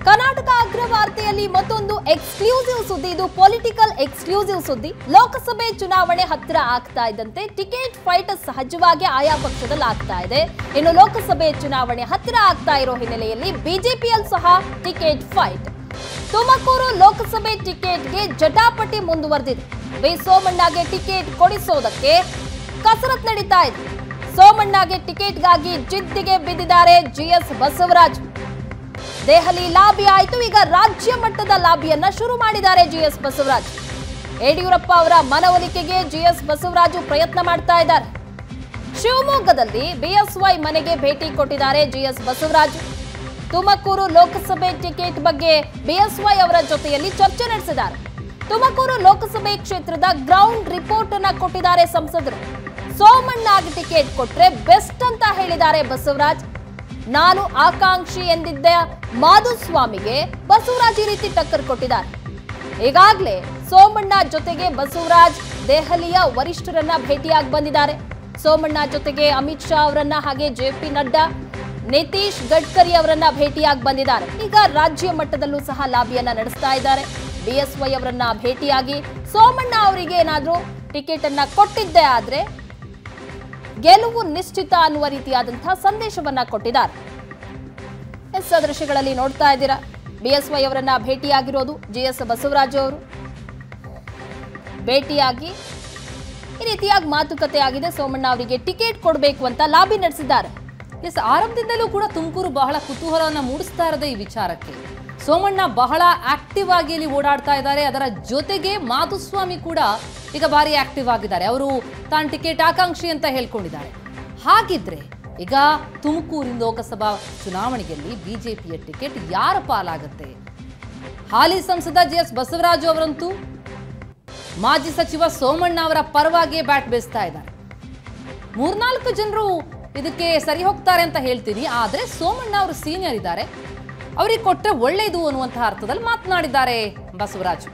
ಕರ್ನಾಟಕ ಅಗ್ರವಾರ್ತೆಯಲ್ಲಿ ಮತ್ತೊಂದು ಎಕ್ಸ್ಕ್ಲೂಸಿವ್ ಸುದ್ದಿ. ಇದು ಪೊಲಿಟಿಕಲ್ ಎಕ್ಸ್ಕ್ಲೂಸಿವ್ ಸುದ್ದಿ. ಲೋಕಸಭೆ ಚುನಾವಣೆ ಹತ್ತಿರ ಆಗ್ತಾ ಇದ್ದಂತೆ ಟಿಕೆಟ್ ಫೈಟ್ ಸಹಜವಾಗಿ ಆಯಾ ಪಕ್ಷದಲ್ಲಿ ಆಗ್ತಾ ಇದೆ. ಇನ್ನು ಲೋಕಸಭೆ ಚುನಾವಣೆ ಹತ್ತಿರ ಆಗ್ತಾ ಇರೋ ಹಿನ್ನೆಲೆಯಲ್ಲಿ ಬಿಜೆಪಿಯಲ್ಲಿ ಸಹ ಟಿಕೆಟ್ ಫೈಟ್. ತುಮಕೂರು ಲೋಕಸಭೆ ಟಿಕೆಟ್ಗೆ ಜಟಾಪಟಿ ಮುಂದುವರೆದಿದೆ. ಬಿ ಸೋಮಣ್ಣಗೆ ಟಿಕೆಟ್ ಕೊಡಿಸೋದಕ್ಕೆ ಕಸರತ್ತು ನಡೀತಾ ಇದೆ. ಸೋಮಣ್ಣಗೆ ಟಿಕೆಟ್ಗಾಗಿ ಜಿದ್ದಿಗೆ ಬಿದ್ದಿದ್ದಾರೆ ಜಿಎಸ್ ಬಸವರಾಜ್. ದೆಹಲಿ ಲಾಬಿ ಆಯಿತು, ಈಗ ರಾಜ್ಯ ಮಟ್ಟದ ಲಾಬಿಯನ್ನ ಶುರು ಮಾಡಿದ್ದಾರೆ ಜಿಎಸ್ ಬಸವರಾಜ್. ಯಡಿಯೂರಪ್ಪ ಅವರ ಮನವೊಲಿಕೆಗೆ ಜಿಎಸ್ ಬಸವರಾಜು ಪ್ರಯತ್ನ ಮಾಡ್ತಾ ಇದ್ದಾರೆ. ಶಿವಮೊಗ್ಗದಲ್ಲಿ ಬಿಎಸ್ವೈ ಮನೆಗೆ ಭೇಟಿ ಕೊಟ್ಟಿದ್ದಾರೆ ಜಿಎಸ್ ಬಸವರಾಜು. ತುಮಕೂರು ಲೋಕಸಭೆ ಟಿಕೆಟ್ ಬಗ್ಗೆ ಬಿಎಸ್ವೈ ಅವರ ಜೊತೆಯಲ್ಲಿ ಚರ್ಚೆ ನಡೆಸಿದ್ದಾರೆ. ತುಮಕೂರು ಲೋಕಸಭೆ ಕ್ಷೇತ್ರದ ಗ್ರೌಂಡ್ ರಿಪೋರ್ಟ್ ಅನ್ನ ಕೊಟ್ಟಿದ್ದಾರೆ ಸಂಸದರು. ಸೋಮಣ್ಣಗೆ ಟಿಕೆಟ್ ಕೊಟ್ರೆ ಬೆಸ್ಟ್ ಅಂತ ಹೇಳಿದ್ದಾರೆ ಬಸವರಾಜ್. ನಾನು ಆಕಾಂಕ್ಷಿ ಎಂದಿದ್ದ ಮಾಧುಸ್ವಾಮಿಗೆ ಬಸವರಾಜ್ ಈ ರೀತಿ ಟಕ್ಕರ್ ಕೊಟ್ಟಿದ್ದಾರೆ. ಈಗಾಗಲೇ ಸೋಮಣ್ಣ ಜೊತೆಗೆ ಬಸವರಾಜ್ ದೆಹಲಿಯ ವರಿಷ್ಠರನ್ನ ಭೇಟಿಯಾಗಿ ಬಂದಿದ್ದಾರೆ. ಸೋಮಣ್ಣ ಜೊತೆಗೆ ಅಮಿತ್ ಶಾ ಅವರನ್ನ, ಹಾಗೆ ಜೆಪಿ ನಡ್ಡಾ, ನಿತೀಶ್ ಗಡ್ಕರಿ ಅವರನ್ನ ಭೇಟಿಯಾಗಿ ಬಂದಿದ್ದಾರೆ. ಈಗ ರಾಜ್ಯ ಮಟ್ಟದಲ್ಲೂ ಸಹ ಲಾಬಿಯನ್ನ ನಡೆಸ್ತಾ ಇದ್ದಾರೆ. ಬಿಎಸ್ವೈ ಅವರನ್ನ ಭೇಟಿಯಾಗಿ ಸೋಮಣ್ಣ ಅವರಿಗೆ ಏನಾದ್ರೂ ಟಿಕೆಟ್ ಅನ್ನ ಕೊಟ್ಟಿದ್ದೇ ಆದ್ರೆ ಗೆಲುವು ನಿಶ್ಚಿತ ಅನ್ನುವ ರೀತಿಯಾದಂತಹ ಸಂದೇಶವನ್ನ ಕೊಟ್ಟಿದ್ದಾರೆ. ದೃಶ್ಯಗಳಲ್ಲಿ ನೋಡ್ತಾ ಇದ್ದೀರಾ, ಬಿಎಸ್ವೈ ಅವರನ್ನ ಭೇಟಿಯಾಗಿರೋದು ಜಿಎಸ್ ಬಸವರಾಜು ಅವರು. ಭೇಟಿಯಾಗಿ ಈ ರೀತಿಯಾಗಿ ಮಾತುಕತೆ ಆಗಿದೆ. ಸೋಮಣ್ಣ ಅವರಿಗೆ ಟಿಕೆಟ್ ಕೊಡಬೇಕು ಅಂತ ಲಾಬಿ ನಡೆಸಿದ್ದಾರೆ. ಆರಂಭದಿಂದಲೂ ಕೂಡ ತುಮಕೂರು ಬಹಳ ಕುತೂಹಲವನ್ನು ಮೂಡಿಸ್ತಾ ಇರೋದೇ ಈ ವಿಚಾರಕ್ಕೆ. ಸೋಮಣ್ಣ ಬಹಳ ಆಕ್ಟಿವ್ ಆಗಿ ಇಲ್ಲಿ ಓಡಾಡ್ತಾ ಇದ್ದಾರೆ. ಅದರ ಜೊತೆಗೆ ಮಾಧುಸ್ವಾಮಿ ಕೂಡ ಈಗ ಭಾರಿ ಆಕ್ಟಿವ್ ಆಗಿದ್ದಾರೆ. ಅವರು ತಾನು ಟಿಕೆಟ್ ಆಕಾಂಕ್ಷಿ ಅಂತ ಹೇಳ್ಕೊಂಡಿದ್ದಾರೆ. ಹಾಗಿದ್ರೆ ಈಗ ತುಮಕೂರಿನ ಲೋಕಸಭಾ ಚುನಾವಣೆಯಲ್ಲಿ ಬಿಜೆಪಿಯ ಟಿಕೆಟ್ ಯಾರ ಪಾಲಾಗುತ್ತೆ? ಹಾಲಿ ಸಂಸದ ಜಿಎಸ್ ಬಸವರಾಜು ಅವರಂತೂ ಮಾಜಿ ಸಚಿವ ಸೋಮಣ್ಣ ಅವರ ಪರವಾಗಿಯೇ ಬ್ಯಾಟ್ ಬೀಸ್ತಾ ಇದ್ದಾರೆ. 3-4 ಜನರು ಇದಕ್ಕೆ ಸರಿ ಹೋಗ್ತಾರೆ ಅಂತ ಹೇಳ್ತೀನಿ. ಆದ್ರೆ ಸೋಮಣ್ಣ ಅವರು ಸೀನಿಯರ್ ಇದ್ದಾರೆ, ಅವರಿಗೆ ಕೊಟ್ಟರೆ ಒಳ್ಳೆಯದು ಅನ್ನುವಂತಹ ಅರ್ಥದಲ್ಲಿ ಮಾತನಾಡಿದ್ದಾರೆ ಬಸವರಾಜು.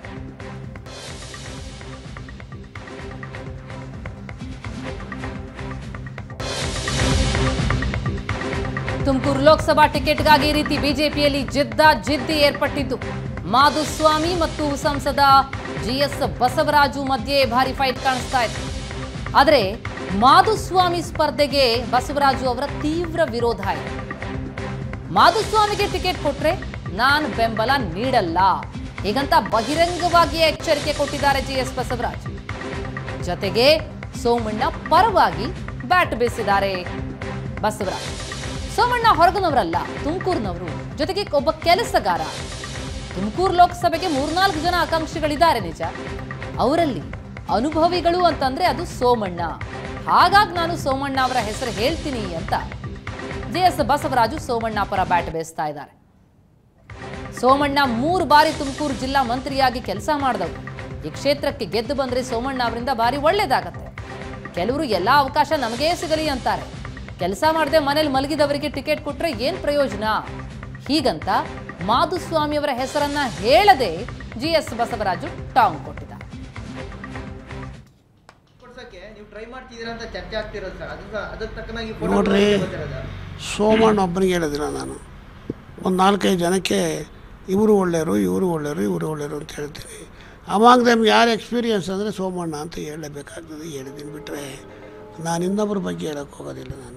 ತುಮಕೂರು ಲೋಕಸಭಾ ಟಿಕೆಟ್ಗಾಗಿ ಈ ರೀತಿ ಬಿಜೆಪಿಯಲ್ಲಿ ಜಿದ್ದಿ ಏರ್ಪಟ್ಟಿದ್ದು. ಮಾಧುಸ್ವಾಮಿ ಮತ್ತು ಸಂಸದ ಜಿಎಸ್ ಬಸವರಾಜು ಮಧ್ಯೆ ಭಾರಿ ಫೈಟ್ ಕಾಣಿಸ್ತಾ ಇದೆ. ಆದರೆ ಮಾಧುಸ್ವಾಮಿ ಸ್ಪರ್ಧೆಗೆ ಬಸವರಾಜು ಅವರ ತೀವ್ರ ವಿರೋಧ ಇದೆ. ಮಾಧುಸ್ವಾಮಿಗೆ ಟಿಕೆಟ್ ಕೊಟ್ರೆ ನಾನು ಬೆಂಬಲ ನೀಡಲ್ಲ, ಹೀಗಂತ ಬಹಿರಂಗವಾಗಿ ಎಚ್ಚರಿಕೆ ಕೊಟ್ಟಿದ್ದಾರೆ ಜಿಎಸ್ ಬಸವರಾಜ್. ಜೊತೆಗೆ ಸೋಮಣ್ಣ ಪರವಾಗಿ ಬ್ಯಾಟ್ ಬೀಸಿದ್ದಾರೆ ಬಸವರಾಜ್. ಸೋಮಣ್ಣ ಹೊರಗನವರಲ್ಲ, ತುಮಕೂರಿನವರು, ಜೊತೆಗೆ ಒಬ್ಬ ಕೆಲಸಗಾರ. ತುಮಕೂರು ಲೋಕಸಭೆಗೆ 3-4 ಜನ ಆಕಾಂಕ್ಷಿಗಳಿದ್ದಾರೆ ನಿಜ. ಅವರಲ್ಲಿ ಅನುಭವಿಗಳು ಅಂತಂದ್ರೆ ಅದು ಸೋಮಣ್ಣ. ಹಾಗಾಗಿ ನಾನು ಸೋಮಣ್ಣ ಅವರ ಹೆಸರು ಹೇಳ್ತೀನಿ ಅಂತ ಜಿಎಸ್ ಬಸವರಾಜು ಸೋಮಣ್ಣ ಪರ ಬ್ಯಾಟ್ ಬೇಯಿಸ್ತಾ ಇದ್ದಾರೆ. ಸೋಮಣ್ಣ 3 ಬಾರಿ ತುಮಕೂರು ಜಿಲ್ಲಾ ಮಂತ್ರಿಯಾಗಿ ಕೆಲಸ ಮಾಡಿದವರು. ಈ ಕ್ಷೇತ್ರಕ್ಕೆ ಗೆದ್ದು ಬಂದ್ರೆ ಸೋಮಣ್ಣ ಅವರಿಂದ ಭಾರಿ ಒಳ್ಳೇದಾಗತ್ತೆ. ಕೆಲವರು ಎಲ್ಲ ಅವಕಾಶ ನಮಗೇ ಸಿಗಲಿ ಅಂತಾರೆ. ಕೆಲಸ ಮಾಡದೆ ಮನೇಲಿ ಮಲಗಿದವರಿಗೆ ಟಿಕೆಟ್ ಕೊಟ್ರೆ ಏನ್ ಪ್ರಯೋಜನ? ಹೀಗಂತ ಮಾಧುಸ್ವಾಮಿ ಅವರ ಹೆಸರನ್ನ ಹೇಳದೆ ಜಿಎಸ್ ಬಸವರಾಜು ಟಾಂಗ್ ಕೊಟ್ಟಿದ್ದಾರೆ. ನೋಡ್ರಿ, ಸೋಮಣ್ಣ ಒಬ್ಬನಿಗೆ ಹೇಳಿದಿಲ್ಲ ನಾನು. ಒಂದು 4-5 ಜನಕ್ಕೆ ಇವರು ಒಳ್ಳೆಯವರು, ಇವರು ಒಳ್ಳೆಯವರು, ಇವರು ಒಳ್ಳೆಯವರು ಅಂತ ಹೇಳ್ತೀನಿ. ಅವಾಗ ನಮ್ಗೆ ಯಾರು ಎಕ್ಸ್ಪೀರಿಯನ್ಸ್ ಅಂದರೆ ಸೋಮಣ್ಣ ಅಂತ ಹೇಳಬೇಕಾಗ್ತದೆ. ಹೇಳಿದ್ದೀನಿ, ಬಿಟ್ಟರೆ ನಾನು ಇನ್ನೊಬ್ಬರ ಬಗ್ಗೆ ಹೇಳೋಕ್ಕೆ ಹೋಗೋದಿಲ್ಲ. ನಾನು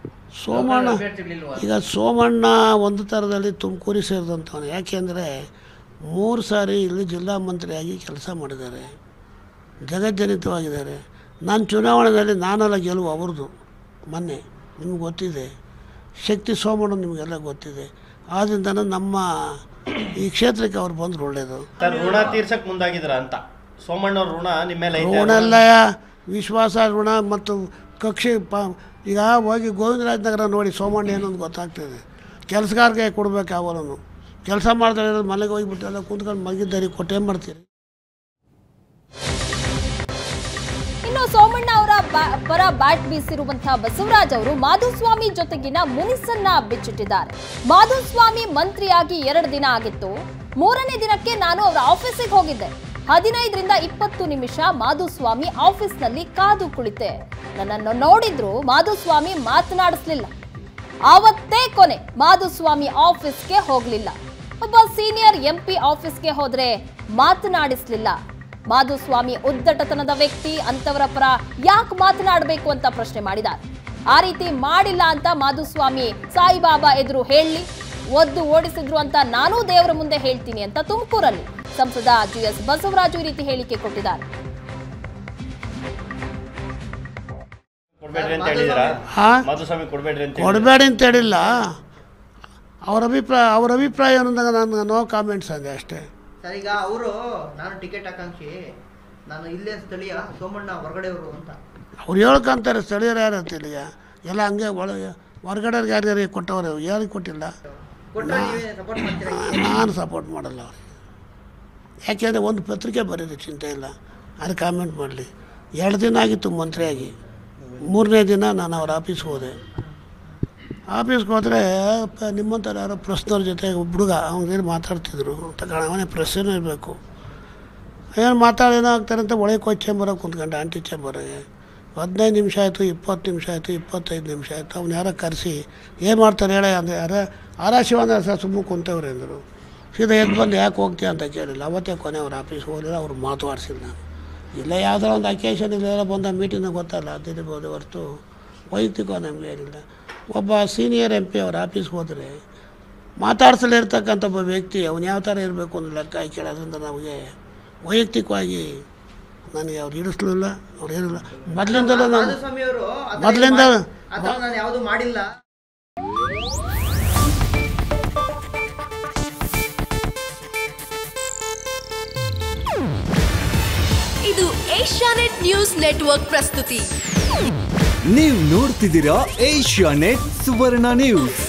ಸೋಮಣ್ಣ ಒಂದು ಥರದಲ್ಲಿ ತುಮಕೂರಿಗೆ ಸೇರಿದಂಥವನು. ಯಾಕೆಂದರೆ 3 ಸಾರಿ ಇಲ್ಲಿ ಜಿಲ್ಲಾ ಮಂತ್ರಿಯಾಗಿ ಕೆಲಸ ಮಾಡಿದ್ದಾರೆ, ಜಗಜ್ಜನಿತವಾಗಿದ್ದಾರೆ. ನಾನು ಚುನಾವಣೆಯಲ್ಲಿ ನಾನೆಲ್ಲ ಗೆಲುವು ಅವ್ರದ್ದು. ಮೊನ್ನೆ ನಿಮ್ಗೆ ಗೊತ್ತಿದೆ, ಶಕ್ತಿ ಸೋಮಣ್ಣ ನಿಮಗೆಲ್ಲ ಗೊತ್ತಿದೆ. ಆದ್ದರಿಂದ ನಮ್ಮ ಈ ಕ್ಷೇತ್ರಕ್ಕೆ ಅವ್ರು ಬಂದ್ರು ಒಳ್ಳೇದು. ಋಣ ತೀರ್ಸಕ್ಕೆ ಮುಂದಾಗಿದ್ರ ಅಂತ ಸೋಮಣ್ಣ ಋಣ ನಿಮ್ಮ ಮೇಲೆ ಋಣ ಎಲ್ಲ ವಿಶ್ವಾಸ, ಋಣ ಮತ್ತು ಕಕ್ಷೆ. ಈಗ ಹೋಗಿ ಗೋವಿಂದರಾಜನಗರ ನೋಡಿ ಸೋಮಣ್ಣ ಏನೊಂದು ಗೊತ್ತಾಗ್ತದೆ. ಕೆಲಸಗಾರರಿಗೆ ಕೊಡ್ಬೇಕು. ಯಾವನು ಕೆಲಸ ಮಾಡ್ತಾರೆ ಮನೆಗೆ ಹೋಗಿಬಿಟ್ಟು ಎಲ್ಲ ಕೂತ್ಕೊಂಡು ಮಗಿದ್ದಾರೆ, ಕೊಟ್ಟೇನು ಮಾಡ್ತೀರಿ? ಇನ್ನು ಸೋಮಣ್ಣ ಅವರ ಪರ ಬ್ಯಾಟ್ ಬೀಸಿರುವಂತಹ ಬಸವರಾಜ್ ಅವರು ಮಾಧುಸ್ವಾಮಿ ಜೊತೆಗಿನ ಮುನಿಸನ್ನ ಬಿಚ್ಚಿಟ್ಟಿದ್ದಾರೆ. ಮಾಧುಸ್ವಾಮಿ ಮಂತ್ರಿಯಾಗಿ 2 ದಿನ ಆಗಿತ್ತು. 3ನೇ ದಿನಕ್ಕೆ ನಾನು ಅವರ ಆಫೀಸಿಗೆ ಹೋಗಿದ್ದೆ. 15ರಿಂದ 20 ನಿಮಿಷ ಮಾಧುಸ್ವಾಮಿ ಆಫೀಸ್ನಲ್ಲಿ ಕಾದು ಕುಳಿತೆ. ನನ್ನನ್ನು ನೋಡಿದ್ರು ಮಾಧುಸ್ವಾಮಿ ಮಾತನಾಡಿಸ್ಲಿಲ್ಲ. ಆವತ್ತೇ ಕೊನೆ. ಮಾಧುಸ್ವಾಮಿ ಆಫೀಸ್ಗೆ ಹೋಗ್ಲಿಲ್ಲ. ಒಬ್ಬ ಸೀನಿಯರ್ ಎಂಪಿ ಆಫೀಸ್ಗೆ ಹೋದ್ರೆ ಮಾತನಾಡಿಸ್ಲಿಲ್ಲ. ಮಾಧುಸ್ವಾಮಿ ಉದ್ದಟತನದ ವ್ಯಕ್ತಿ, ಅಂತವರ ಪರ ಯಾಕೆ ಮಾತನಾಡಬೇಕು ಅಂತ ಪ್ರಶ್ನೆ ಮಾಡಿದ್ದಾರೆ. ಆ ರೀತಿ ಮಾಡಿಲ್ಲ ಅಂತ ಮಾಧುಸ್ವಾಮಿ ಸಾಯಿಬಾಬಾ ಎದುರು ಹೇಳಿ ಒದ್ದು ಓಡಿಸಿದ್ರು ಅಂತ ನಾನೂ ದೇವರ ಮುಂದೆ ಹೇಳ್ತೀನಿ ಅಂತ ತುಮಕೂರಲ್ಲಿ ಸಂಸದ GS ಬಸವರಾಜು ಈ ರೀತಿ ಹೇಳಿಕೆ ಕೊಟ್ಟಿದ್ದಾರೆ. ಕೊಡಬೇಡಿ ಅಂತ ಹೇಳಿಲ್ಲ. ಅವ್ರ ಅಭಿಪ್ರಾಯ ಅನ್ನೋದಾಗ ನಾನು ನೋ ಕಾಮೆಂಟ್ಸ್ ಅಂದೆ ಅಷ್ಟೇ. ಸರ್, ಈಗ ಅವರು ನಾನು ಟಿಕೆಟ್ ಆಕಾಂಕ್ಷಿ, ನಾನು ಇಲ್ಲೇ ಸ್ಥಳೀಯ, ಸೋಮಣ್ಣ ಹೊರಗಡೆಯವರು ಅಂತ ಅವ್ರು ಹೇಳ್ಕೊಂತಾರೆ. ಸ್ಥಳೀಯರು ಯಾರು ಅಂತಿಲ್ಲ, ಎಲ್ಲ ಹಂಗೆ ಹೊರಗಡೆಯವ್ರಿಗೆ ಯಾರ್ಯಾರಿಗೆ ಕೊಟ್ಟವ್ರು, ಯಾರಿಗೆ ಕೊಟ್ಟಿಲ್ಲ. ನಾನು ಸಪೋರ್ಟ್ ಮಾಡಲ್ಲ ಅವ್ರಿಗೆ. ಯಾಕೆಂದರೆ ಒಂದು ಪತ್ರಿಕೆ ಬರೀರಿ, ಚಿಂತೆ ಇಲ್ಲ, ಅದು ಕಾಮೆಂಟ್ ಮಾಡಲಿ. 2 ದಿನ ಆಗಿತ್ತು ಮಂತ್ರಿಯಾಗಿ, 3ನೇ ದಿನ ನಾನು ಅವ್ರ ಆಫೀಸ್ಗೆ ಹೋದೆ. ಆಫೀಸ್ಗೆ ಹೋದರೆ ನಿಮ್ಮಂಥವ್ರು ಯಾರೋ ಪ್ರೆಸ್ನವ್ರ ಜೊತೆ ಹುಡುಗ ಅವ್ನಿಗೇನು ಮಾತಾಡ್ತಿದ್ರು ಅಂತ ಅವನೇ ಪ್ರೆಸ್ಸೇನೂ ಇರಬೇಕು. ಏನು ಮಾತಾಡೇನೋ ಆಗ್ತಾರೆ ಅಂತ ಒಳಗೆ ಹೋಗಿ ಚೇಂಬರಾಗಿ ಕುಂತ್ಕೊಂಡೆ, ಆಂಟಿ ಚೇಂಬರಾಗೆ. 15 ನಿಮಿಷ ಆಯಿತು, 20 ನಿಮಿಷ ಆಯಿತು, 25 ನಿಮಿಷ ಆಯಿತು. ಅವ್ನು ಯಾರೋ ಕರೆಸಿ ಏನು ಮಾಡ್ತಾರೆ ಹೇಳ ಅಂದರೆ ಶಿವನ ಸರ್ ಸುಮ್ಮನೆ ಕುಂತವ್ರೆ ಅಂದರು. ಸೀದಾ ಎದ್ದು ಬಂದು ಯಾಕೆ ಹೋಗ್ತೀಯ ಅಂತ ಕೇಳಿಲ್ಲ. ಅವತ್ತೇ ಕೊನೆ ಅವ್ರ ಆಫೀಸ್ಗೆ ಹೋಗಲಿಲ್ಲ, ಅವ್ರು ಮಾತಾಡ್ಸಿಲ್ಲ. ನಾನು ಇಲ್ಲ ಯಾವುದೋ ಒಂದು ಅಕೇಶನ್ ಇಲ್ಲ ಬಂದ ಮೀಟಿಂಗ್ ಗೊತ್ತಲ್ಲ ಅದಿರ್ಬೋದು ಹೊರತು ವೈಯಕ್ತಿಕ ನಮಗೆ ಏನಿಲ್ಲ. ಒಬ್ಬ ಸೀನಿಯರ್ MP ಅವ್ರ ಆಫೀಸ್ಗೆ ಹೋದರೆ ಮಾತಾಡ್ಸಲೇ ಇರ್ತಕ್ಕಂಥ ಒಬ್ಬ ವ್ಯಕ್ತಿ ಅವನು ಯಾವ ಥರ ಇರಬೇಕು ಅನ್ನೋ ಲೆಕ್ಕ ಕೇಳೋದ್ರಿಂದ ನಮಗೆ ವೈಯಕ್ತಿಕವಾಗಿ ನನಗೆ ಅವ್ರು ಹಿಡಿಸ್ಲಿಲ್ಲ, ಅವ್ರು ಏನಿಲ್ಲ. ಮೊದಲಿಂದಲೂ ನಾನು ಯಾವುದು ಮಾಡಿಲ್ಲ. ಇದು ಏಷ್ಯಾನೆಟ್ ನ್ಯೂಸ್ ನೆಟ್ವರ್ಕ್ ಪ್ರಸ್ತುತಿ. ನೀವು ನೋಡ್ತಿದ್ದೀರಾ ಏಷ್ಯಾನೆಟ್ ಸುವರ್ಣ ನ್ಯೂಸ್.